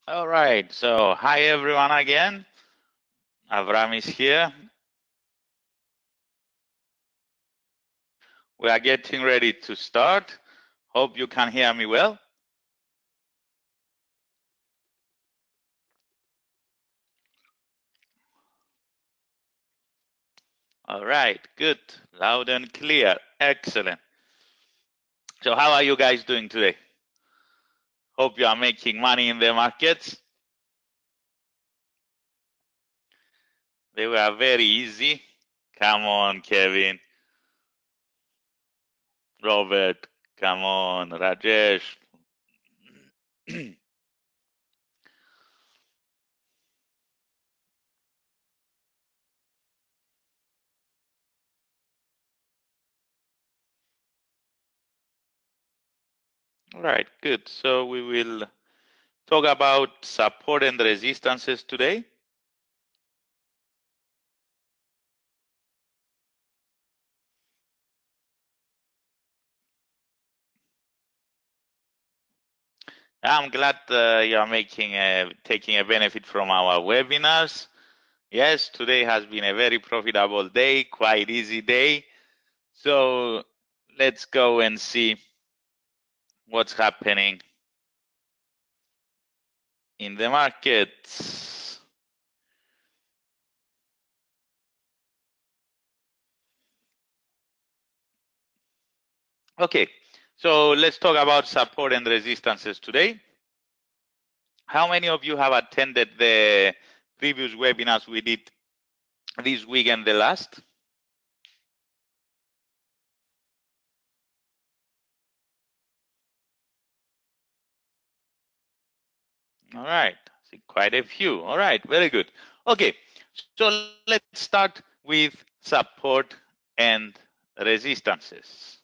All right, so hi everyone again. Avram is here. We are getting ready to start. Hope you can hear me well. All right, good. Loud and clear. Excellent. So how are you guys doing today? Hope you are making money in the markets. They were very easy. Come on, Kevin. Robert, come on, Rajesh. All right, good. So we will talk about support and resistances today. I'm glad you are taking a benefit from our webinars. Yes, today has been a very profitable day, quite easy day. So let's go and see what's happening in the markets. Okay, so let's talk about support and resistances today. How many of you have attended the previous webinars we did this week and the last? All right, see quite a few. All right, very good. Okay, so let's start with support and resistances.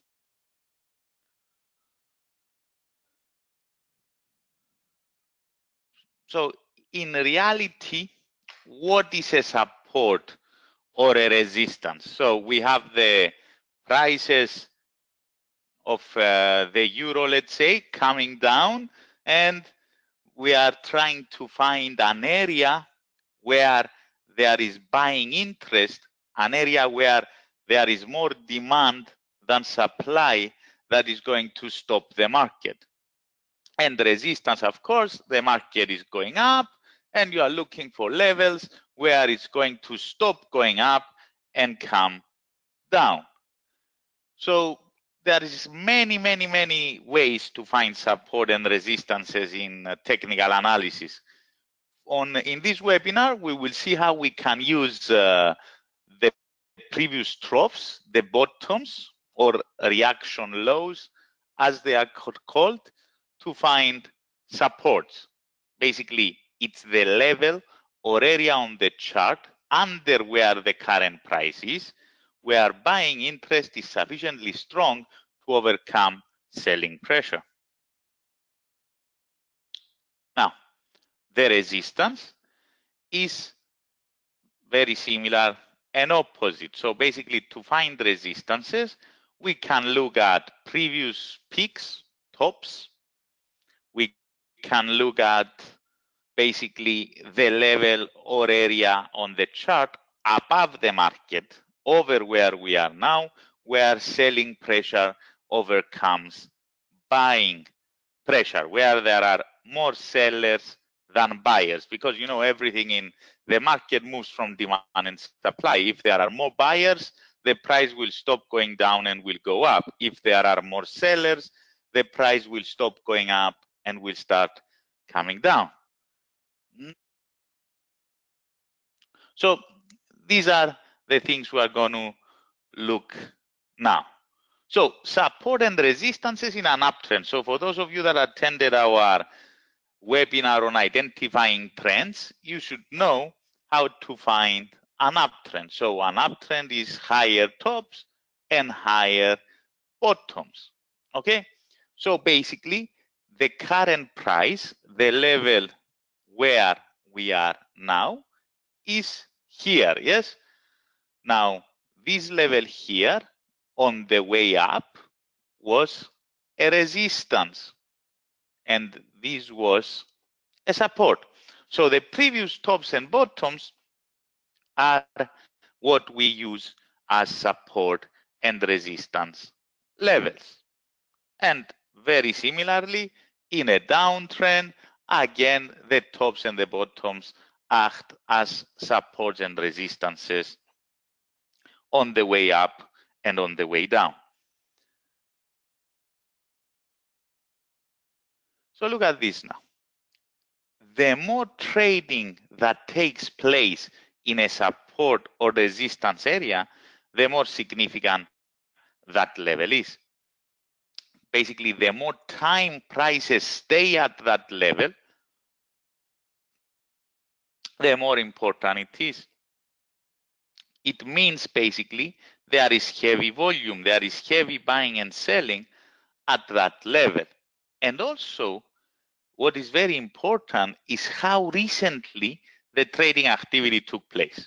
So in reality, what is a support or a resistance? So we have the prices of the euro, let's say, coming down, and we are trying to find an area where there is buying interest, an area where there is more demand than supply that is going to stop the market. And the resistance, of course, the market is going up and you are looking for levels where it's going to stop going up and come down. So there is many ways to find support and resistances in technical analysis. In this webinar, we will see how we can use the previous troughs, the bottoms or reaction lows, as they are called, to find supports. Basically, it's the level or area on the chart under where the current price is, where buying interest is sufficiently strong to overcome selling pressure. Now, the resistance is very similar and opposite. So basically, to find resistances, we can look at previous peaks, tops. We can look at basically the level or area on the chart above the market, over where we are now, where selling pressure overcomes buying pressure, where there are more sellers than buyers, because you know everything in the market moves from demand and supply. If there are more buyers, the price will stop going down and will go up. If there are more sellers, the price will stop going up and will start coming down. So these are the things we are going to look now. So support and resistances in an uptrend. So for those of you that attended our webinar on identifying trends, you should know how to find an uptrend. So an uptrend is higher tops and higher bottoms. Okay, so basically the current price, the level where we are now, is here. Yes, now this level here on the way up was a resistance, and this was a support. So the previous tops and bottoms are what we use as support and resistance levels. And very similarly, in a downtrend, again, the tops and the bottoms act as supports and resistances on the way up and on the way down. So look at this now. The more trading that takes place in a support or resistance area, the more significant that level is. Basically, the more time prices stay at that level, the more important it is. It means basically there is heavy volume, there is heavy buying and selling at that level. And also, what is very important is how recently the trading activity took place.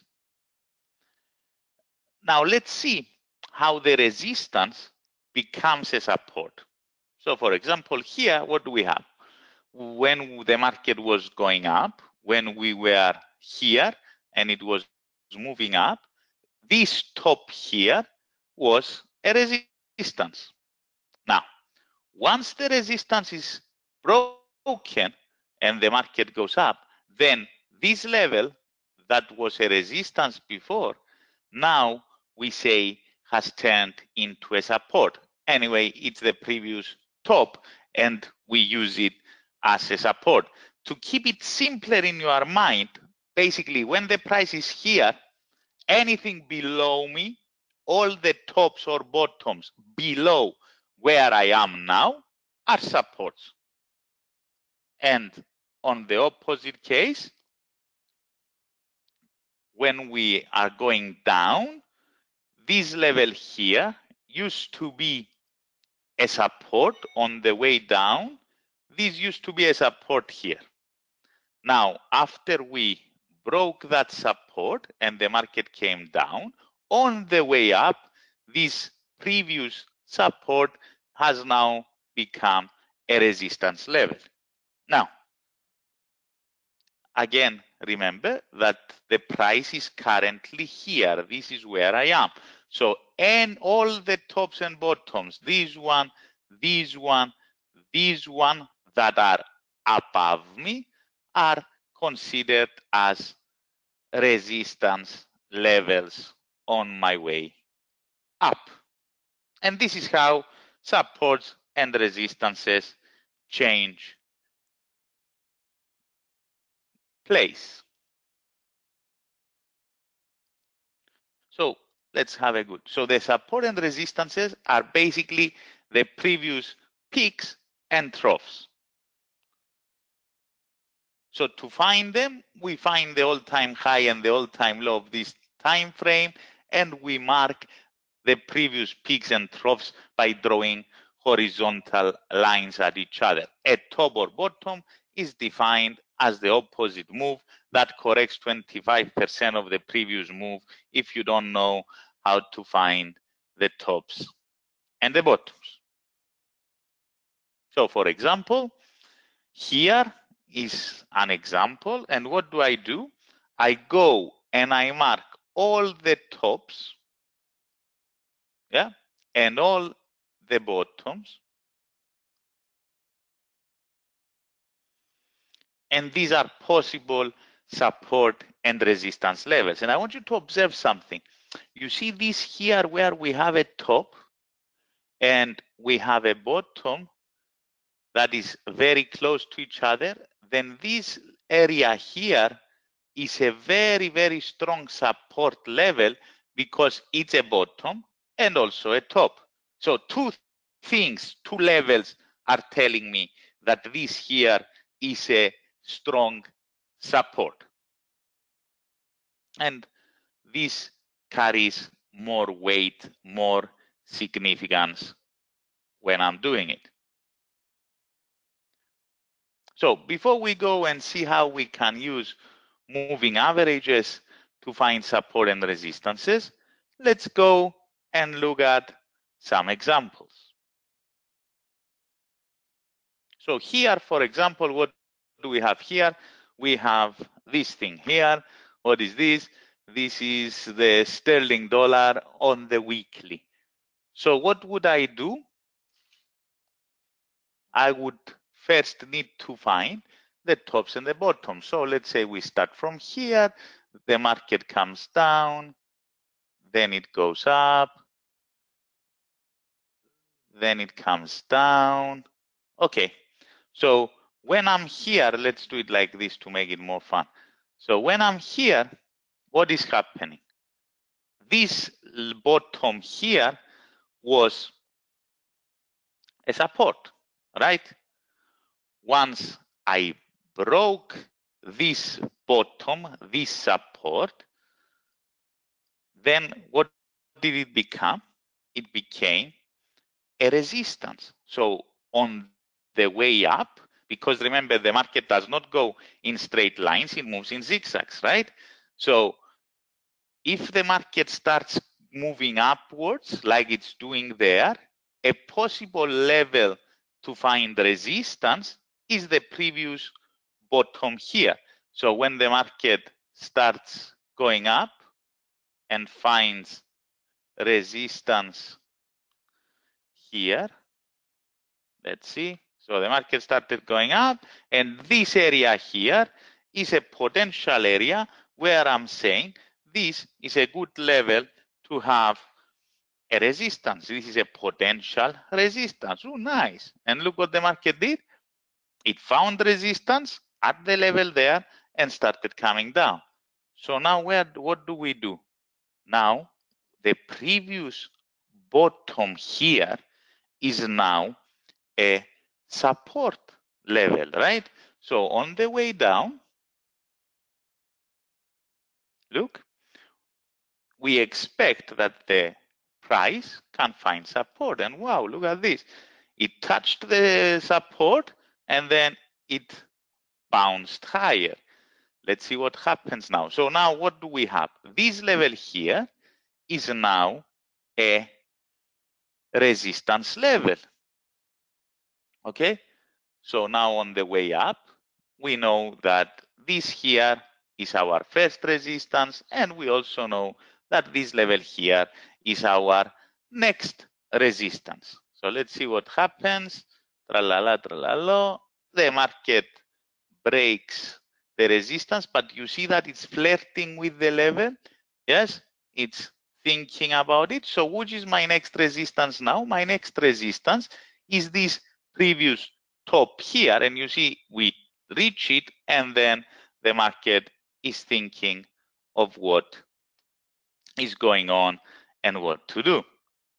Now let's see how the resistance becomes a support. So for example, here, what do we have? When the market was going up, when we were here and it was moving up, this top here was a resistance. Now, once the resistance is broken and the market goes up, then this level that was a resistance before, now we say has turned into a support. Anyway, it's the previous top and we use it as a support. To keep it simpler in your mind, basically when the price is here, anything below me, all the tops or bottoms below where I am now are supports. And on the opposite case, when we are going down, this level here used to be a support on the way down. This used to be a support here. Now, after we broke that support and the market came down, on the way up, this previous support has now become a resistance level. Now, again, remember that the price is currently here. This is where I am. So, and all the tops and bottoms, this one that are above me are considered as resistance levels on my way up. And this is how supports and resistances change place. So let's have a good. So the support and resistances are basically the previous peaks and troughs. So to find them, we find the all-time high and the all-time low of this time frame, and we mark the previous peaks and troughs by drawing horizontal lines at each other. A top or bottom is defined as the opposite move that corrects 25% of the previous move if you don't know how to find the tops and the bottoms. So for example, here is an example, and what do? I go and I mark all the tops, yeah, and all the bottoms, and these are possible support and resistance levels. And I want you to observe something. You see this here where we have a top and we have a bottom that is very close to each other, then this area here is a very, very strong support level because it's a bottom and also a top. So two things, two levels are telling me that this here is a strong support. And this carries more weight, more significance when I'm doing it. So before we go and see how we can use moving averages to find support and resistances, let's go and look at some examples. So here, for example, what do? do we have here? We have this thing here. What is this? This is the sterling dollar on the weekly. So what would I do? I would first need to find the tops and the bottoms. So let's say we start from here, the market comes down, then it goes up, then it comes down. Okay, so when I'm here, let's do it like this to make it more fun. So when I'm here, what is happening? This bottom here was a support, right? Once I broke this bottom, this support, then what did it become? It became a resistance. So on the way up, because remember the market does not go in straight lines, it moves in zigzags, right? So if the market starts moving upwards like it's doing there, a possible level to find resistance is the previous bottom here. So when the market starts going up and finds resistance here, let's see. So the market started going up, and this area here is a potential area where I'm saying this is a good level to have a resistance. This is a potential resistance. Oh, nice. And look what the market did. It found resistance at the level there and started coming down. So now what do we do? Now the previous bottom here is now a support level, right? So on the way down, look, we expect that the price can find support. And wow, look at this. It touched the support and then it bounced higher. Let's see what happens now. So now what do we have? This level here is now a resistance level. Okay, so now on the way up, we know that this here is our first resistance, and we also know that this level here is our next resistance. So let's see what happens. Tralala, tralala. The market breaks the resistance, but you see that it's flirting with the level. Yes, it's thinking about it. So which is my next resistance now? My next resistance is this previous top here, and you see we reach it, and then the market is thinking of what is going on and what to do.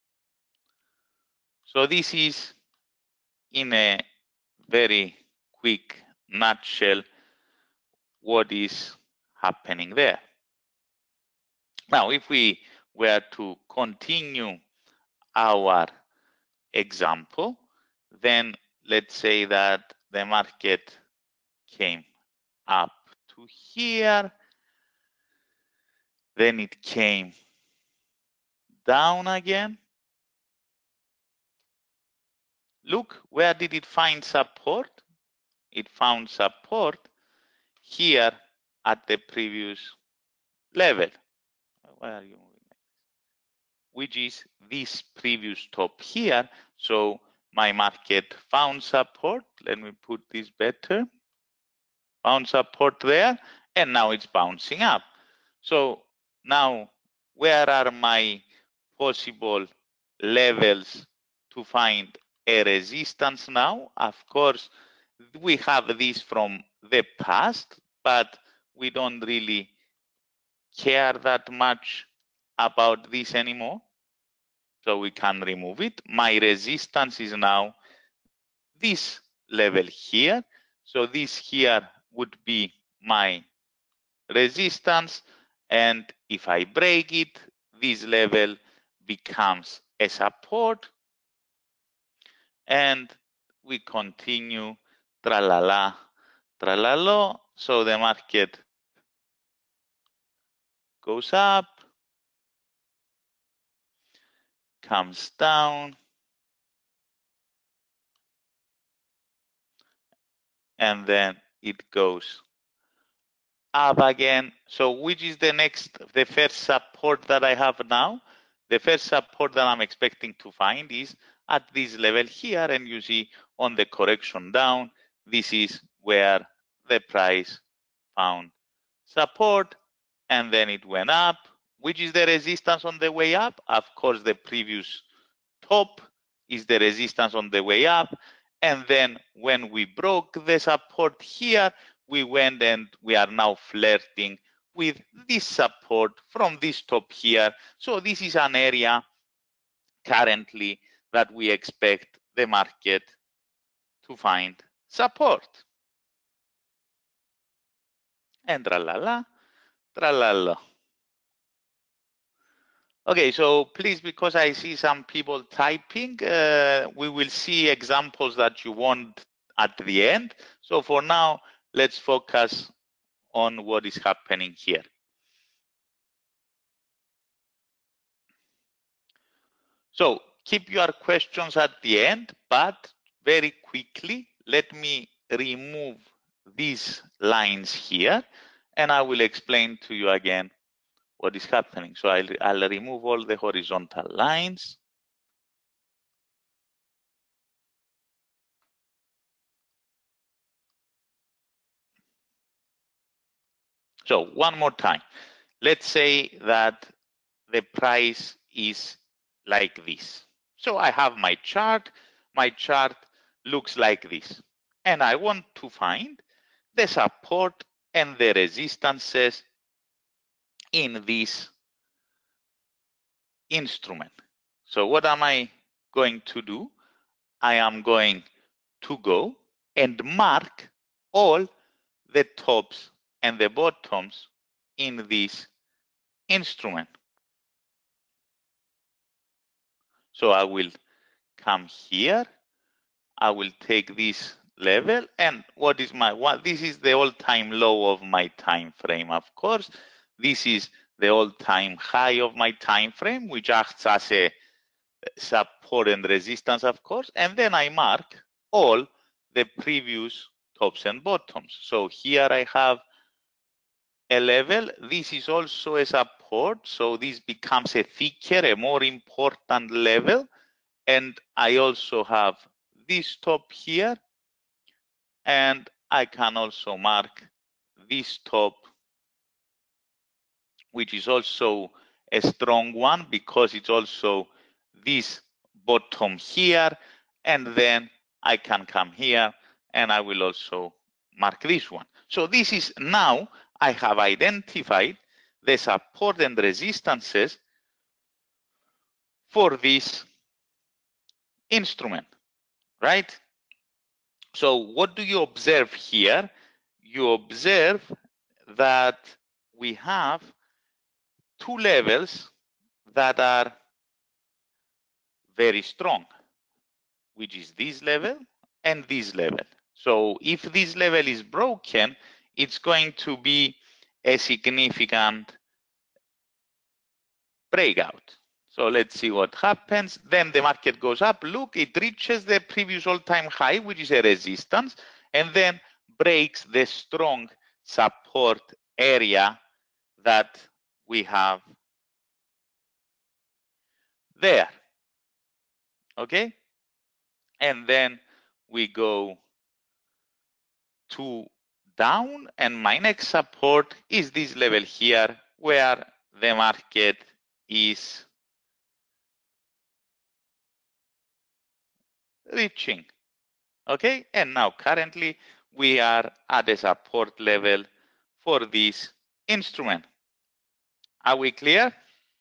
So this is in a very quick nutshell what is happening there. Now, if we were to continue our example, then let's say that the market came up to here, then it came down again. Look, where did it find support? It found support here at the previous level. Where are you moving? Which is this previous top here. So my market found support. Let me put this better. Found support there, and now it's bouncing up. So now where are my possible levels to find a resistance now? Of course, we have this from the past, but we don't really care that much about this anymore. So we can remove it. My resistance is now this level here. So this here would be my resistance. And if I break it, this level becomes a support. And we continue tralala, tralalo. So the market goes up, comes down, and then it goes up again. So which is the first support that I have now? The first support that I'm expecting to find is at this level here, and you see on the correction down, this is where the price found support, and then it went up. Which is the resistance on the way up? Of course, the previous top is the resistance on the way up. And then when we broke the support here, we went and we are now flirting with this support from this top here. So this is an area currently that we expect the market to find support. And tralala, tralala. Okay, so please, because I see some people typing, we will see examples that you want at the end. So for now, let's focus on what is happening here. So keep your questions at the end, but very quickly, let me remove these lines here, and I will explain to you again what is happening. So I'll remove all the horizontal lines. So one more time, let's say that the price is like this. So I have my chart looks like this, and I want to find the support and the resistances in this instrument. So what am I going to do? I am going to go and mark all the tops and the bottoms in this instrument. So I will come here, I will take this level, and what is my one? This is the all-time low of my time frame, of course. This is the all-time high of my time frame, which acts as a support and resistance, of course, and then I mark all the previous tops and bottoms. So here I have a level. This is also a support, so this becomes a thicker, a more important level. And I also have this top here, and I can also mark this top, which is also a strong one because it's also this bottom here, and then I can come here and I will also mark this one. So this is now I have identified the support and resistances for this instrument, right? So what do you observe here? You observe that we have two levels that are very strong, which is this level and this level. So if this level is broken, it's going to be a significant breakout. So let's see what happens. Then the market goes up. Look, it reaches the previous all-time high, which is a resistance, and then breaks the strong support area that we have there. Okay? And then we go to down, and my next support is this level here where the market is reaching. Okay, and now currently we are at a support level for this instrument. Are we clear?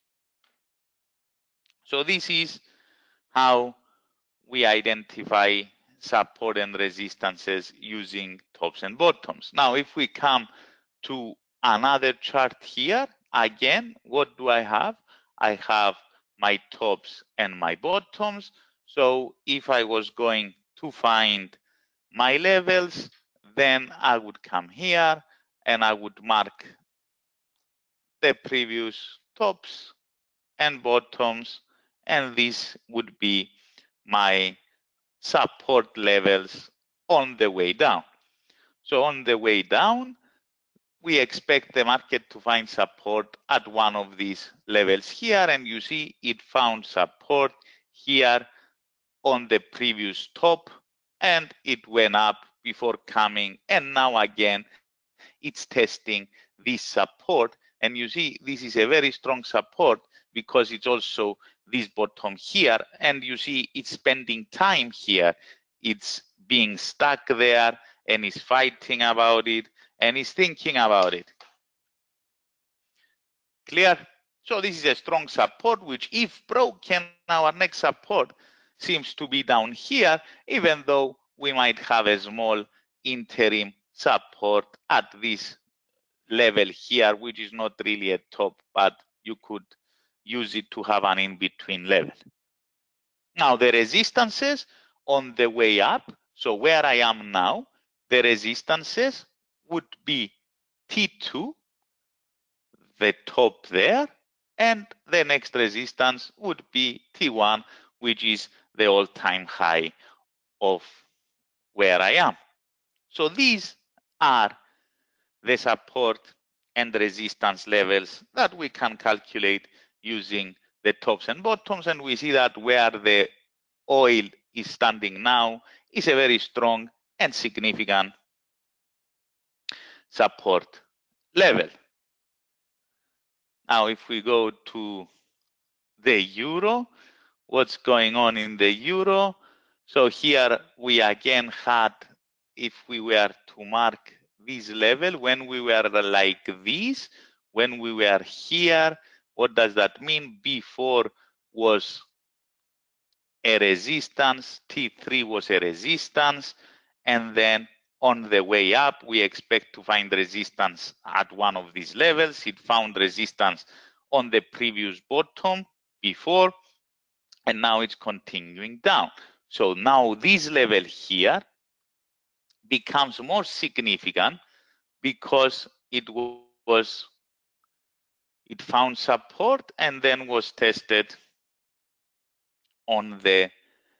So this is how we identify support and resistances using tops and bottoms. Now if we come to another chart here, again, what do I have? I have my tops and my bottoms. So if I was going to find my levels, then I would come here and I would mark the previous tops and bottoms, and this would be my support levels on the way down. So on the way down, we expect the market to find support at one of these levels here, and you see it found support here on the previous top, and it went up before coming, and now again it's testing this support, and you see this is a very strong support because it's also this bottom here, and you see it's spending time here, it's being stuck there, and it's fighting about it, and it's thinking about it. Clear? So this is a strong support, which if broken, our next support seems to be down here, even though we might have a small interim support at this level here, which is not really a top, but you could use it to have an in-between level. Now the resistances on the way up, so where I am now, the resistances would be T2, the top there, and the next resistance would be T1, which is the all-time high of where I am. So these are the support and resistance levels that we can calculate using the tops and bottoms, and we see that where the oil is standing now is a very strong and significant support level. Now if we go to the euro, what's going on in the euro? So here we again had, if we were to mark this level, when we were like this, when we were here, what does that mean? Before was a resistance, T3 was a resistance, and then on the way up, we expect to find resistance at one of these levels. It found resistance on the previous bottom before, and now it's continuing down. So now this level here becomes more significant because it found support and then was tested on the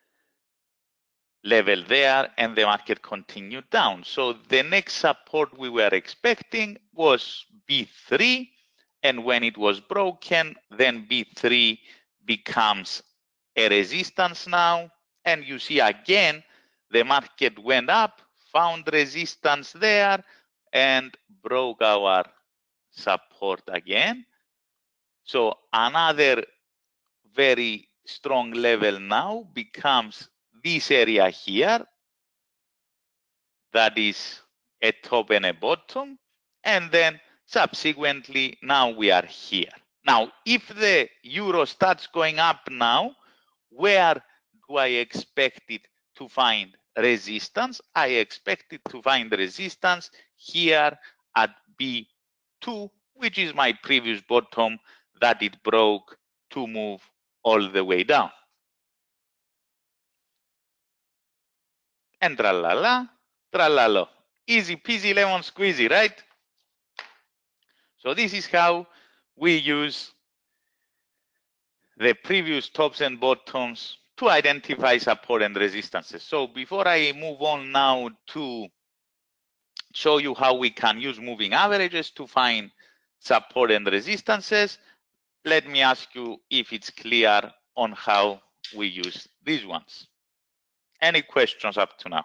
level there, and the market continued down. So the next support we were expecting was B3, and when it was broken, then B3 becomes a resistance now, and you see again the market went up, found resistance there, and broke our support again. So another very strong level now becomes this area here, that is a top and a bottom, and then subsequently now we are here. Now if the euro starts going up now, where do I expect it to find resistance? I expect it to find resistance here at B2, which is my previous bottom that it broke to move all the way down. And tralala, tralalo. Easy peasy lemon squeezy, right? So this is how we use the previous tops and bottoms to identify support and resistances. So before I move on now to show you how we can use moving averages to find support and resistances, let me ask you if it's clear on how we use these ones. Any questions up to now?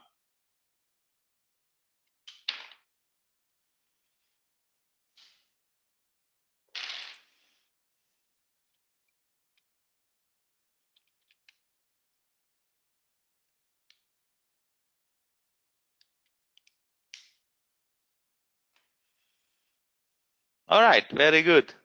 All right, very good.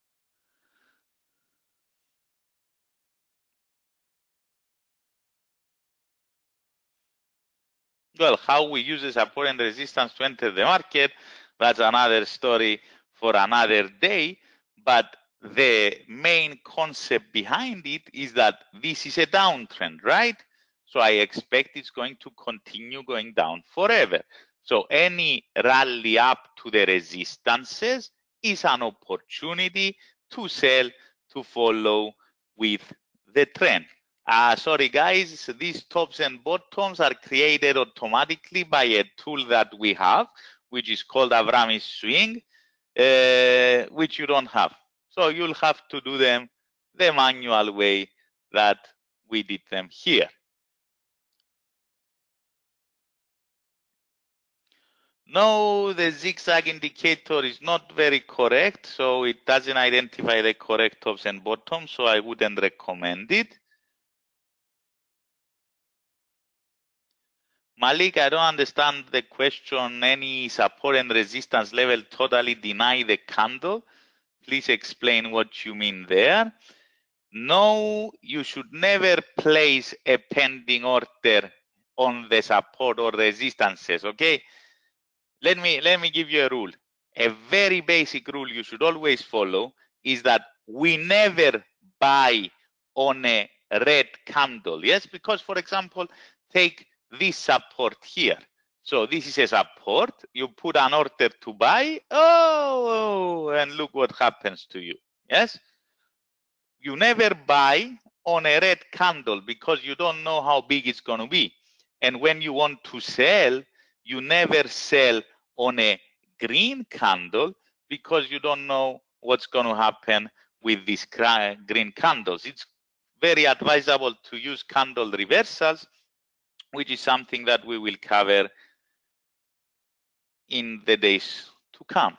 Well, how we use the support and resistance to enter the market, that's another story for another day. But the main concept behind it is that this is a downtrend, right? So I expect it's going to continue going down forever. So any rally up to the resistances is an opportunity to sell, to follow with the trend. Sorry guys, these tops and bottoms are created automatically by a tool that we have, which is called Avrami's swing, which you don't have. So you'll have to do them the manual way that we did them here. No, the zigzag indicator is not very correct, so it doesn't identify the correct tops and bottoms, so I wouldn't recommend it. Malik, I don't understand the question. Any support and resistance level totally deny the candle? Please explain what you mean there. No, you should never place a pending order on the support or resistances, okay? Let me give you a rule. A very basic rule you should always follow is that we never buy on a red candle. Yes, because for example, take this support here. So this is a support. You put an order to buy. Oh, and look what happens to you. Yes, you never buy on a red candle because you don't know how big it's going to be. And when you want to sell, you never sell on a green candle because you don't know what's going to happen with these green candles. It's very advisable to use candle reversals, which is something that we will cover in the days to come.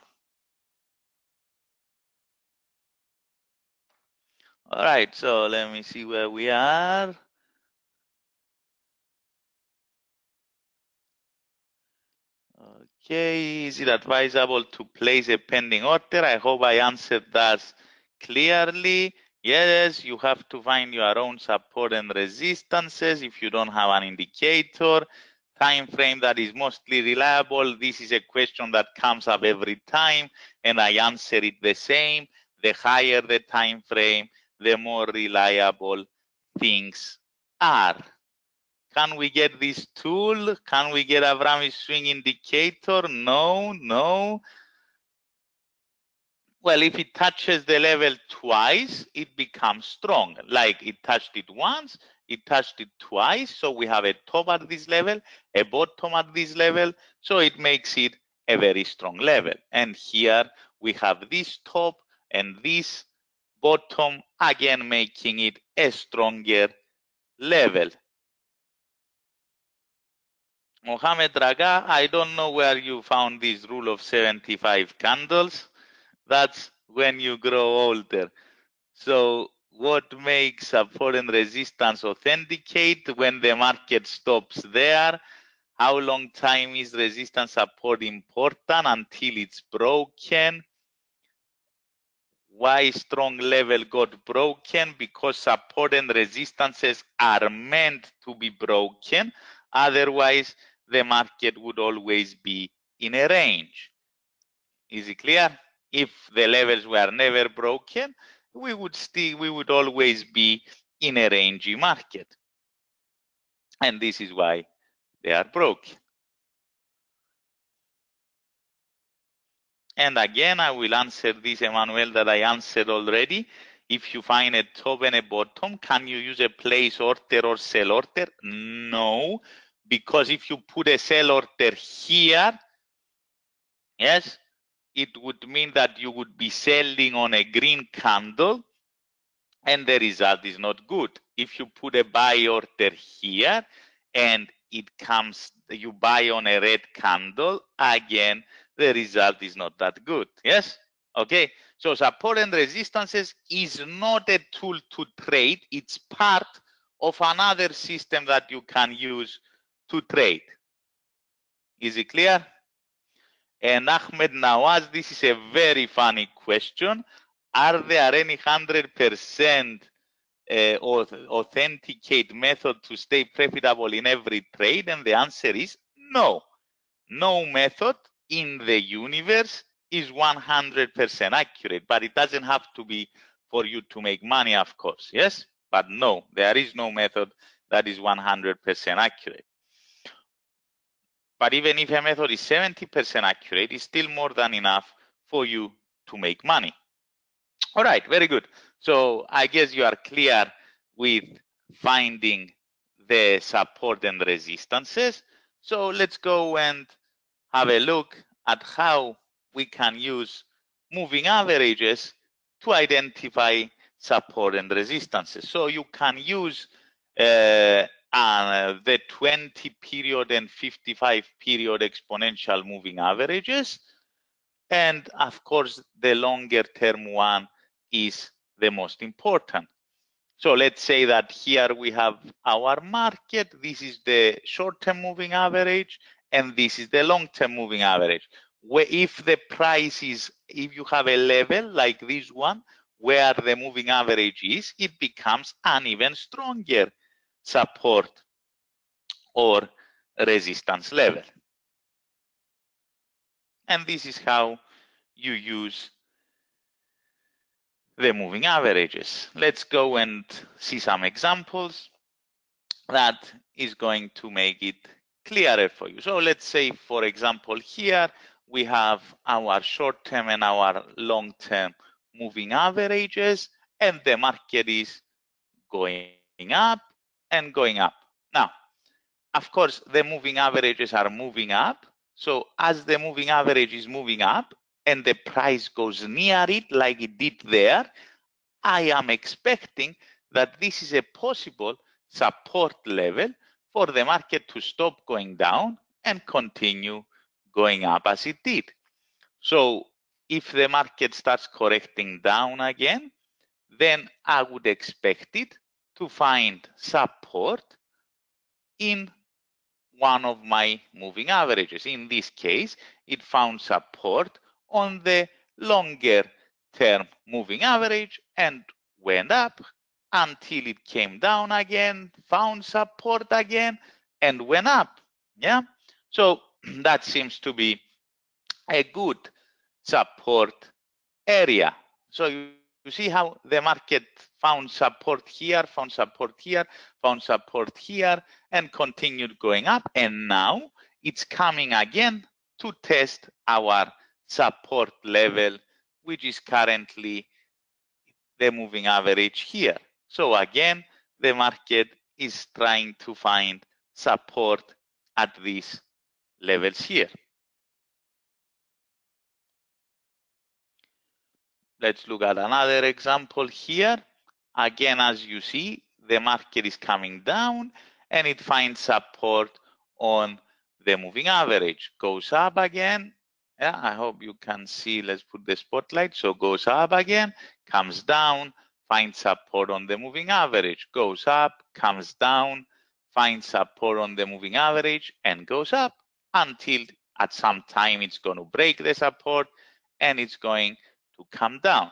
All right, so let me see where we are. Okay, is it advisable to place a pending order? I hope I answered that clearly. Yes, you have to find your own support and resistances if you don't have an indicator. Time frame that is mostly reliable. This is a question that comes up every time, and I answer it the same. The higher the time frame, the more reliable things are. Can we get this tool? Can we get Avrami's swing indicator? No, no. Well, if it touches the level twice, it becomes strong. Like it touched it once, it touched it twice. So we have a top at this level, a bottom at this level. So it makes it a very strong level. And here we have this top and this bottom, again making it a stronger level. Mohammed Raga, I don't know where you found this rule of 75 candles. That's when you grow older. So what makes support and resistance authenticate when the market stops there? How long time is resistance support important until it's broken? Why strong level got broken? Because support and resistances are meant to be broken. Otherwise, the market would always be in a range. Is it clear? If the levels were never broken, we would always be in a rangy market. And this is why they are broken. And again, I will answer this, Emmanuel, that I answered already. If you find a top and a bottom, can you use a place order or sell order? No, because if you put a sell order here, yes, it would mean that you would be selling on a green candle and the result is not good. If you put a buy order here and it comes, you buy on a red candle, again, the result is not that good. Yes? Okay. So support and resistances is not a tool to trade. It's part of another system that you can use to trade. Is it clear? And Ahmed Nawaz, this is a very funny question. Are there any 100% authenticate method to stay profitable in every trade? And the answer is no. No method in the universe is 100% accurate, but it doesn't have to be for you to make money, of course. Yes, but no, there is no method that is 100% accurate. But even if a method is 70% accurate, it's still more than enough for you to make money. All right, very good. So I guess you are clear with finding the support and resistances. So let's go and have a look at how we can use moving averages to identify support and resistances. So you can use the 20 period and 55 period exponential moving averages. And of course, the longer term one is the most important. So let's say that here we have our market. This is the short-term moving average, and this is the long-term moving average. Where if the price is, if you have a level like this one, where the moving average is, it becomes an even stronger support or resistance level. And this is how you use the moving averages. Let's go and see some examples that is going to make it clearer for you. So let's say, for example, here we have our short-term and our long-term moving averages, and the market is going up and going up. Now, of course, the moving averages are moving up. So as the moving average is moving up and the price goes near it like it did there, I am expecting that this is a possible support level for the market to stop going down and continue going up as it did. So if the market starts correcting down again, then I would expect it to find support in one of my moving averages. In this case, it found support on the longer term moving average and went up until it came down again, found support again, and went up. Yeah. So that seems to be a good support area. So you see how the market found support here, found support here, found support here, and continued going up. And now it's coming again to test our support level, which is currently the moving average here. So again, the market is trying to find support at these levels here. Let's look at another example here. Again, as you see, the market is coming down and it finds support on the moving average. Goes up again. Yeah, I hope you can see. Let's put the spotlight. So goes up again, comes down, finds support on the moving average. Goes up, comes down, finds support on the moving average, and goes up until at some time it's going to break the support and it's going to come down.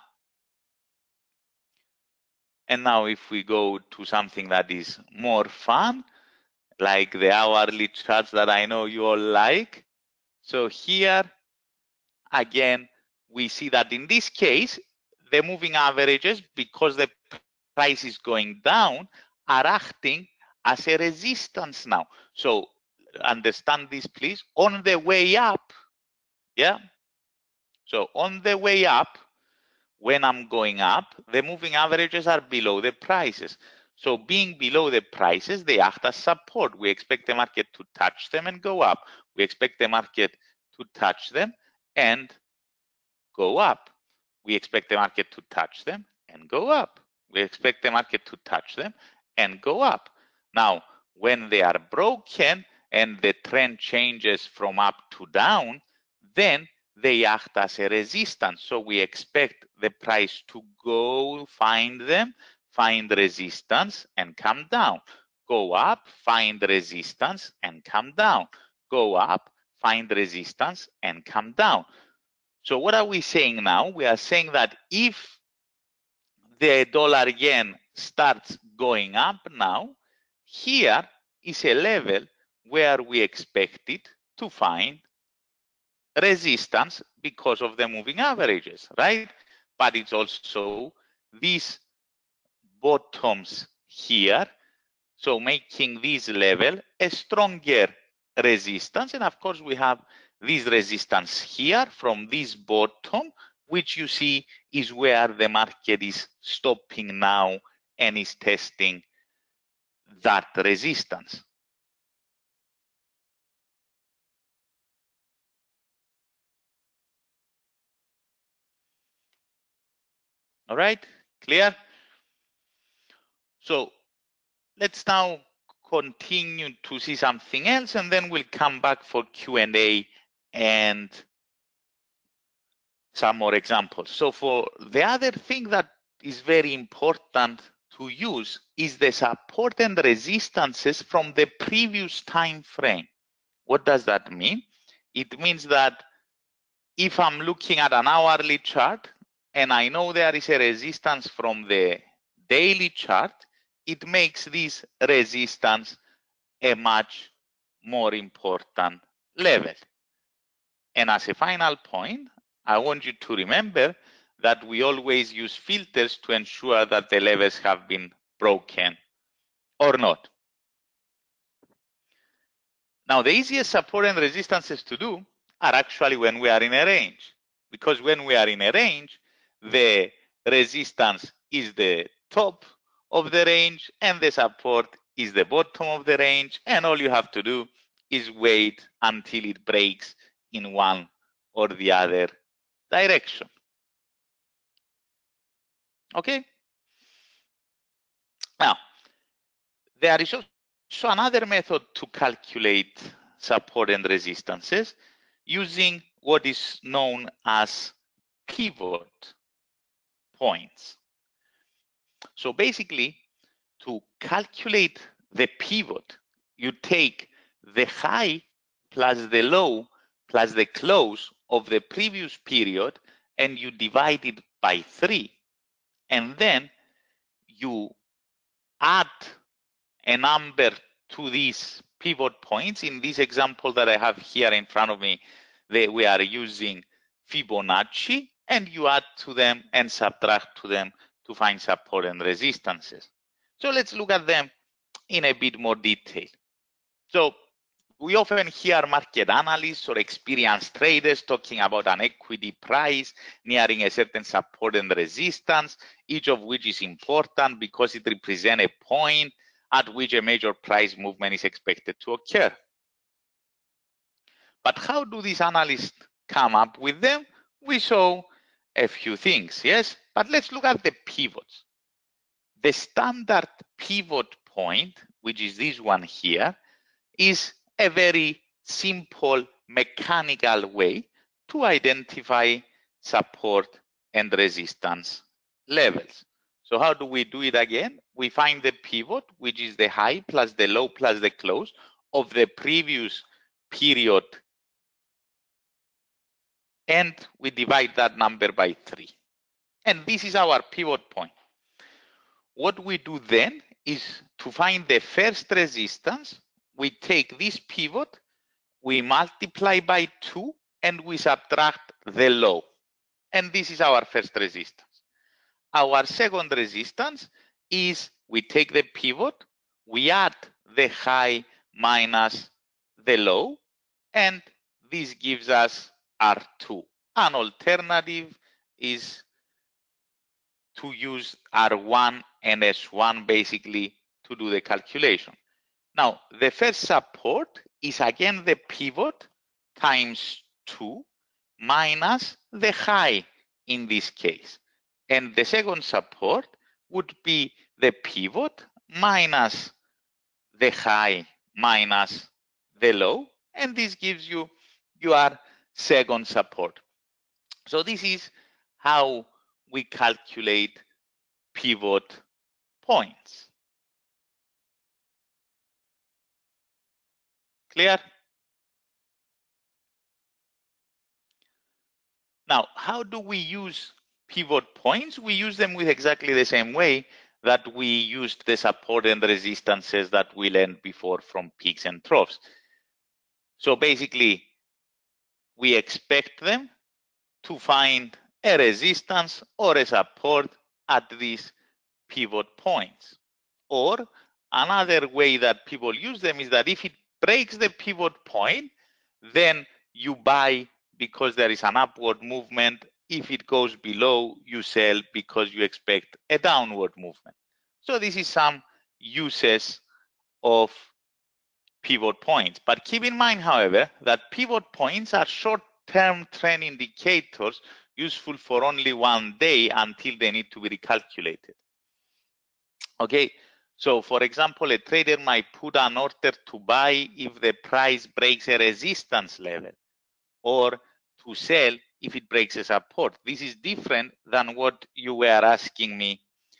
And now if we go to something that is more fun, like the hourly charts that I know you all like. So here, again, we see that in this case, the moving averages, because the price is going down, are acting as a resistance now. So understand this, please. On the way up, yeah? So on the way up, when I'm going up, the moving averages are below the prices. So being below the prices, they act as support. We expect the market to touch them and go up. We expect the market to touch them and go up. We expect the market to touch them and go up. We expect the market to touch them and go up. Now, when they are broken and the trend changes from up to down, then they act as a resistance. So we expect the price to go find them, find resistance and come down. Go up, find resistance and come down. Go up, find resistance and come down. So what are we saying now? We are saying that if the dollar yen starts going up now, here is a level where we expect it to find resistance because of the moving averages, right? But it's also these bottoms here, so making this level a stronger resistance. And of course, we have this resistance here from this bottom, which you see is where the market is stopping now and is testing that resistance. All right, clear? So let's now continue to see something else, and then we'll come back for Q&A and some more examples. So for the other thing that is very important to use is the support and resistances from the previous time frame. What does that mean? It means that if I'm looking at an hourly chart and I know there is a resistance from the daily chart, it makes this resistance a much more important level. And as a final point, I want you to remember that we always use filters to ensure that the levels have been broken or not. Now, the easiest support and resistances to do are actually when we are in a range, because when we are in a range, the resistance is the top of the range and the support is the bottom of the range, and all you have to do is wait until it breaks in one or the other direction. Okay? Now, there is also another method to calculate support and resistances using what is known as pivot points. So basically, to calculate the pivot, you take the high plus the low plus the close of the previous period and you divide it by 3. And then you add a number to these pivot points. In this example that I have here in front of me, we are using Fibonacci, and you add to them and subtract to them to find support and resistances. So let's look at them in a bit more detail. So we often hear market analysts or experienced traders talking about an equity price nearing a certain support and resistance, each of which is important because it represents a point at which a major price movement is expected to occur. But how do these analysts come up with them? We saw a few things, yes? But let's look at the pivots. The standard pivot point, which is this one here, is a very simple mechanical way to identify support and resistance levels. So how do we do it again? We find the pivot, which is the high plus the low plus the close of the previous period, and we divide that number by 3. And this is our pivot point. What we do then is to find the first resistance, we take this pivot, we multiply by 2, and we subtract the low. And this is our first resistance. Our second resistance is we take the pivot, we add the high minus the low, and this gives us R2. An alternative is to use R1 and S1 basically to do the calculation. Now, the first support is again the pivot times 2 minus the high in this case. And the second support would be the pivot minus the high minus the low. And this gives you your second support. So this is how we calculate pivot points. Clear? Now, how do we use pivot points? We use them with exactly the same way that we used the support and resistances that we learned before from peaks and troughs. So basically, we expect them to find a resistance or a support at these pivot points. Or another way that people use them is that if it breaks the pivot point, then you buy because there is an upward movement. If it goes below, you sell because you expect a downward movement. So this is some uses of pivot points. But keep in mind, however, that pivot points are short-term trend indicators useful for only one day until they need to be recalculated. Okay, so for example, a trader might put an order to buy if the price breaks a resistance level, or to sell if it breaks a support. This is different than what you were asking me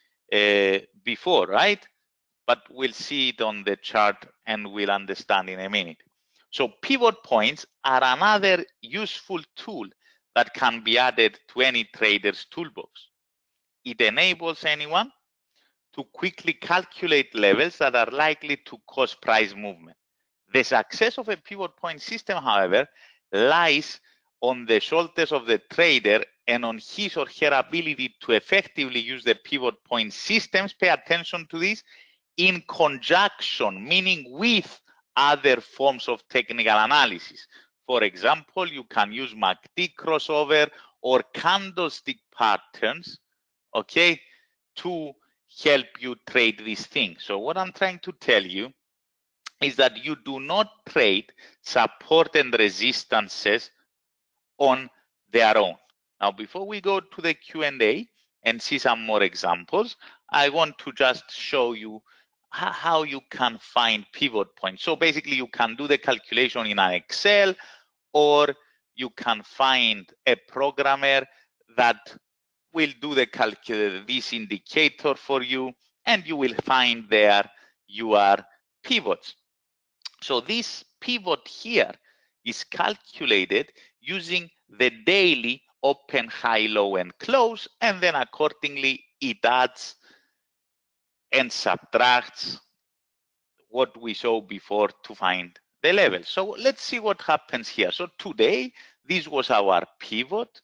before, right? But we'll see it on the chart and we'll understand in a minute. So pivot points are another useful tool that can be added to any trader's toolbox. It enables anyone to quickly calculate levels that are likely to cause price movement. The success of a pivot point system, however, lies on the shoulders of the trader and on his or her ability to effectively use the pivot point systems. Pay attention to this, in conjunction, meaning with other forms of technical analysis. For example, you can use MACD crossover or candlestick patterns, okay, to help you trade this thing. So what I'm trying to tell you is that you do not trade support and resistances on their own. Now, before we go to the Q&A and see some more examples, I want to just show you how you can find pivot points. So basically, you can do the calculation in an Excel, or you can find a programmer that will do this indicator for you, and you will find there your pivots. So this pivot here is calculated using the daily open, high, low, and close, and then accordingly it adds and subtracts what we saw before to find the level. So let's see what happens here. So today, this was our pivot.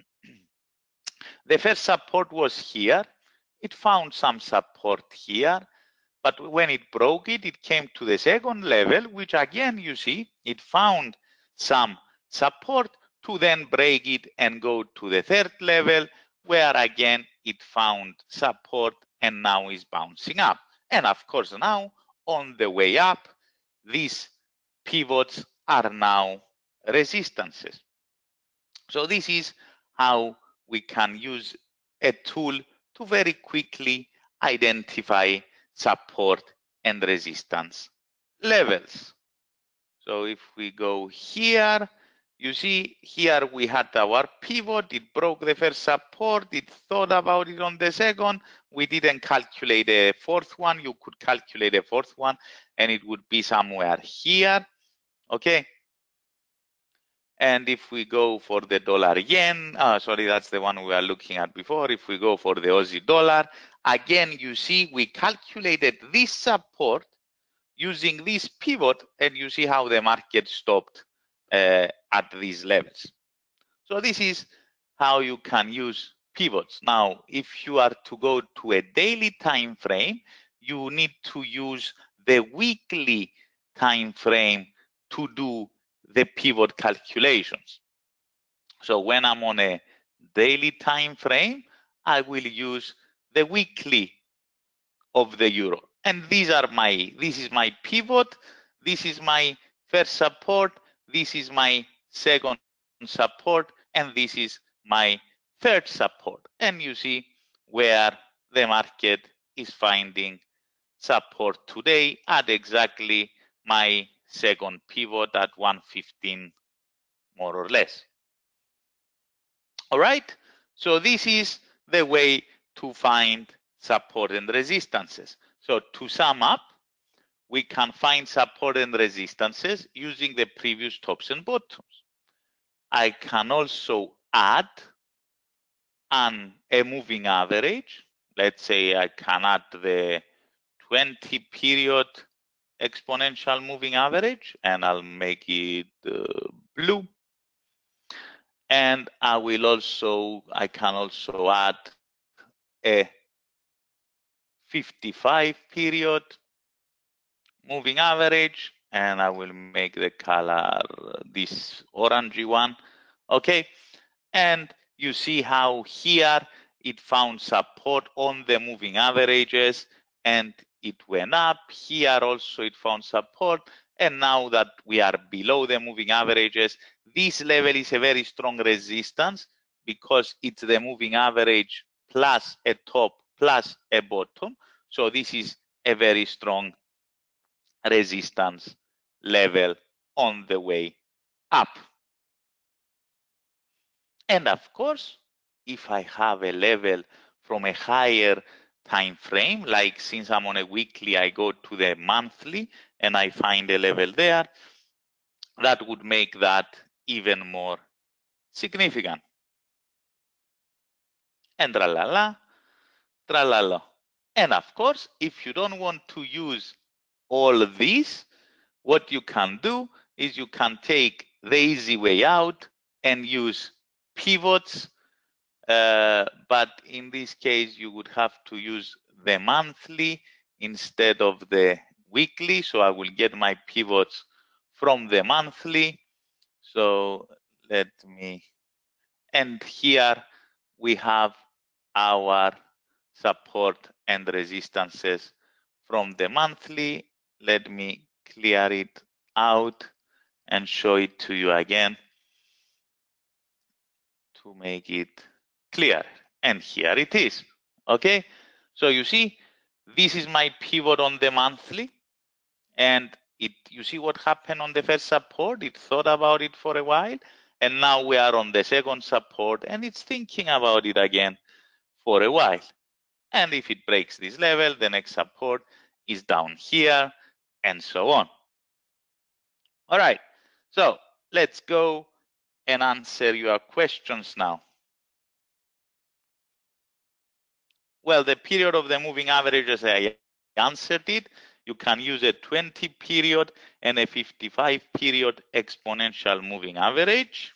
The first support was here. It found some support here. But when it broke it, it came to the second level, which again, you see, it found some support to then break it and go to the third level, where again, it found support and now is bouncing up. And of course, now on the way up, these pivots are now resistances. So this is how we can use a tool to very quickly identify support and resistance levels. So if we go here, you see here we had our pivot, it broke the first support, it thought about it on the second, we didn't calculate a fourth one. You could calculate a fourth one and it would be somewhere here, okay? And if we go for the dollar yen, sorry, that's the one we were looking at before. If we go for the Aussie dollar, again, you see we calculated this support using this pivot, and you see how the market stopped at these levels. So this is how you can use pivots. Now, if you are to go to a daily time frame, you need to use the weekly time frame to do the pivot calculations. So when I'm on a daily time frame, I will use the weekly of the euro. And this is my pivot, this is my first support, this is my second support, and this is my third support. And you see where the market is finding support today at exactly my second pivot at 115, more or less. All right, so this is the way to find support and resistances. So to sum up, we can find support and resistances using the previous tops and bottoms. I can also add a moving average. Let's say I can add the 20 period exponential moving average, and I'll make it blue. And I can also add a 55 period moving average, and I will make the color this orangey one. Okay, and you see how here it found support on the moving averages and it went up. Here also it found support. And now that we are below the moving averages, this level is a very strong resistance because it's the moving average plus a top plus a bottom. So this is a very strong resistance level on the way up. And of course, if I have a level from a higher time frame, like since I'm on a weekly, I go to the monthly and I find a level there, that would make that even more significant. And tralala, tralala. And of course, if you don't want to use all of these, what you can do is you can take the easy way out and use pivots. But in this case, you would have to use the monthly instead of the weekly. So I will get my pivots from the monthly. So let me, and here we have our support and resistances from the monthly. Let me clear it out and show it to you again to make it clear. And here it is. Okay, so you see, this is my pivot on the monthly, and you see what happened on the first support. It thought about it for a while, and now we are on the second support, and it's thinking about it again for a while. And if it breaks this level, the next support is down here, and so on. All right, so let's go and answer your questions now. Well, the period of the moving averages, I answered it. You can use a 20 period and a 55 period exponential moving average.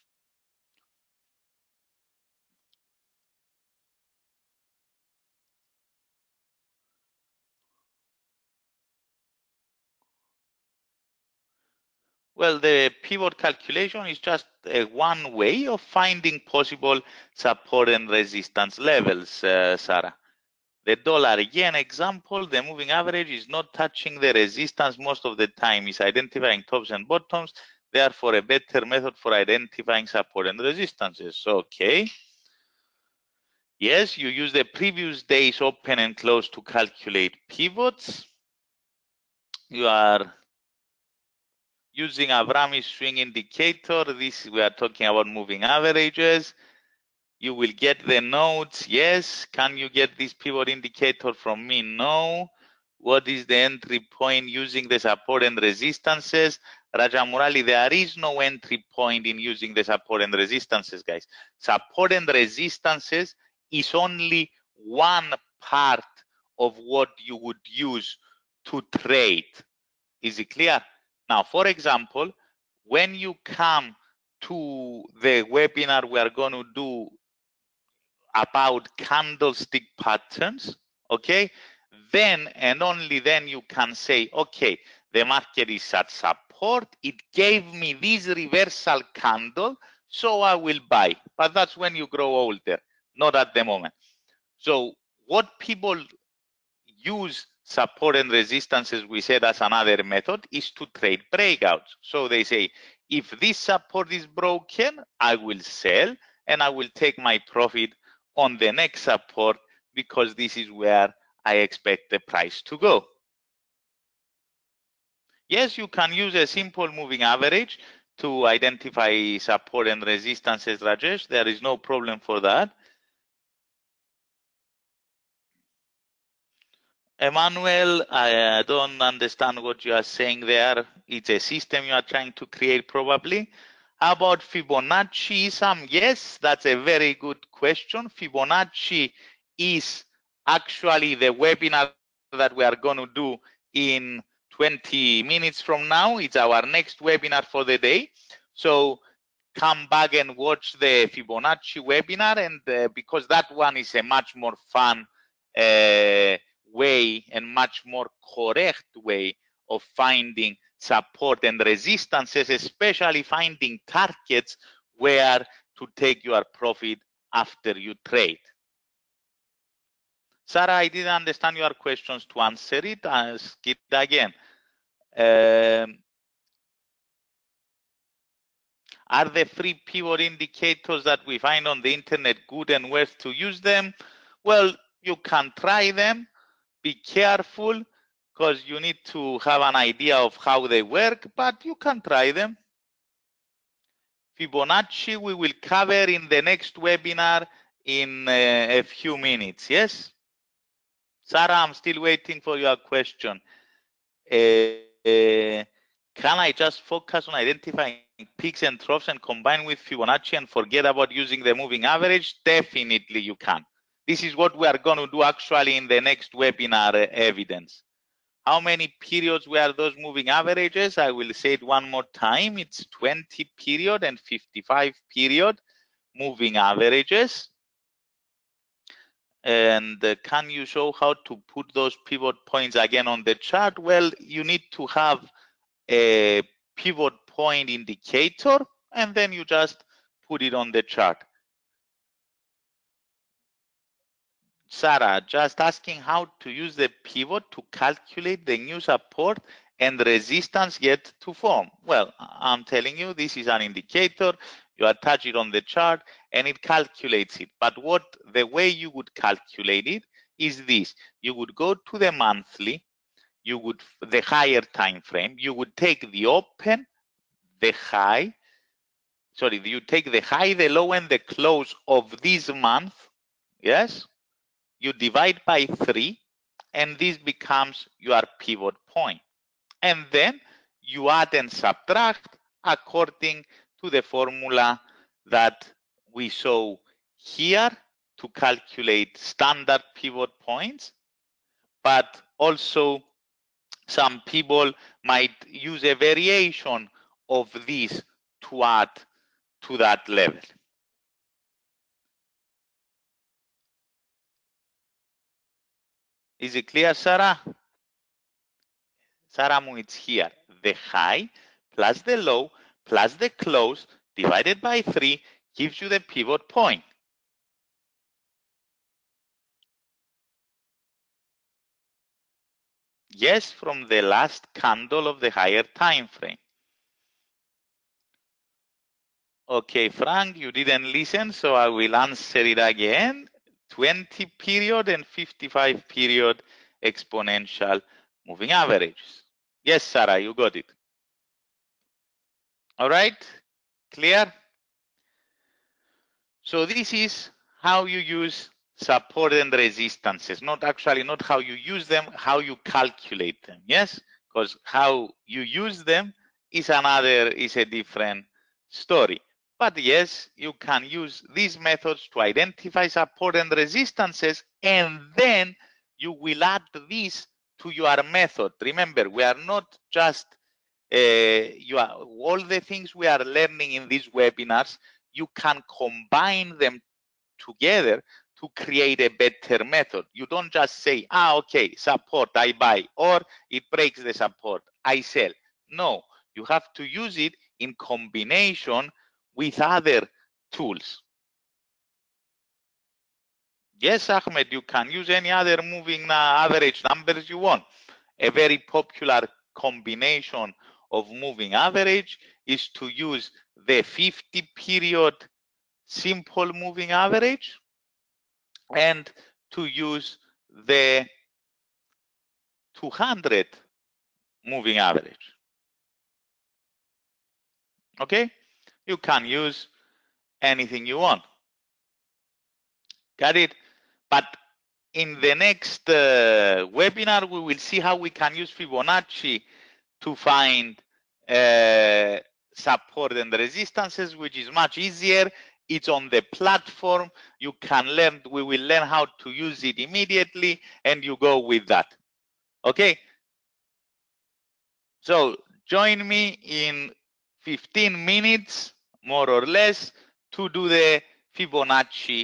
Well, the pivot calculation is just one way of finding possible support and resistance levels, Sarah. The dollar-yen example, the moving average is not touching the resistance most of the time. It's identifying tops and bottoms, therefore a better method for identifying support and resistances. Okay. Yes, you use the previous day's open and close to calculate pivots. You are using Abrami's swing indicator. This we are talking about moving averages. You will get the notes. Yes. Can you get this pivot indicator from me? No. What is the entry point using the support and resistances? Rajamurali, there is no entry point in using the support and resistances, guys. Support and resistances is only one part of what you would use to trade. Is it clear? Now, for example, when you come to the webinar we are going to do about candlestick patterns, okay, then and only then you can say, okay, the market is at support, it gave me this reversal candle, so I will buy. But that's when you grow older, not at the moment. So what people use support and resistances, we said, as another method, is to trade breakouts. So they say, if this support is broken, I will sell and I will take my profit on the next support because this is where I expect the price to go. Yes, you can use a simple moving average to identify support and resistances, Rajesh. There is no problem for that. Emmanuel, I don't understand what you are saying there. It's a system you are trying to create, probably. How about Fibonacci, Sam? Yes, that's a very good question. Fibonacci is actually the webinar that we are going to do in 20 minutes from now. It's our next webinar for the day. So come back and watch the Fibonacci webinar, and because that one is a much more fun way and much more correct way of finding support and resistances, especially finding targets where to take your profit after you trade. Sarah, I didn't understand your questions. To answer it, ask it again. Are the free pivot indicators that we find on the internet good and worth to use them? Well, you can try them. Be careful because you need to have an idea of how they work, but you can try them. Fibonacci we will cover in the next webinar in a few minutes. Yes? Sarah, I'm still waiting for your question. Can I just focus on identifying peaks and troughs and combine with Fibonacci and forget about using the moving average? Definitely you can. This is what we are going to do actually in the next webinar evidence. How many periods were those moving averages? I will say it one more time. It's 20 period and 55 period moving averages. And can you show how to put those pivot points again on the chart? Well, you need to have a pivot point indicator, and then you just put it on the chart. Sarah, just asking how to use the pivot to calculate the new support and resistance yet to form. Well, I'm telling you, this is an indicator. You attach it on the chart and it calculates it. But the way you would calculate it is this. You would go to the monthly, the higher time frame, you would take the open, the high, you take the high, the low, and the close of this month, yes? You divide by 3, and this becomes your pivot point. And then you add and subtract according to the formula that we saw here to calculate standard pivot points, but also some people might use a variation of this to add to that level. Is it clear, Sarah? Sarah, it's here. The high plus the low plus the close divided by 3 gives you the pivot point. Yes, from the last candle of the higher time frame. Okay, Frank, you didn't listen, so I will answer it again. 20 period and 55 period exponential moving averages. Yes, Sarah, you got it. All right, clear? So this is how you use support and resistances, not how you use them, how you calculate them, yes? Because how you use them is a different story. But yes, you can use these methods to identify support and resistances, and then you will add this to your method. Remember, we are not just all the things we are learning in these webinars, you can combine them together to create a better method. You don't just say, okay, support, I buy, or it breaks the support, I sell. No, you have to use it in combination with other tools. Yes, Ahmed, you can use any other moving average numbers you want. A very popular combination of moving average is to use the 50 period simple moving average and to use the 200 moving average. Okay, you can use anything you want. Got it? But in the next webinar, we will see how we can use Fibonacci to find support and resistances, which is much easier. It's on the platform. You can learn, we will learn how to use it immediately, and you go with that. Okay? So join me in 15 minutes, more or less, to do the Fibonacci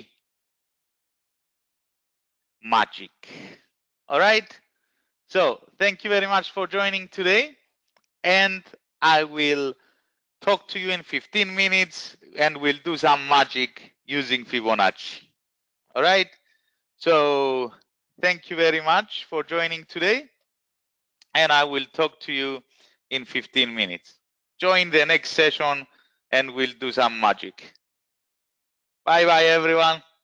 magic. All right? So thank you very much for joining today, and I will talk to you in 15 minutes and we'll do some magic using Fibonacci. All right? So Thank you very much for joining today. And I will talk to you in 15 minutes. Join the next session and we'll do some magic. Bye bye, everyone.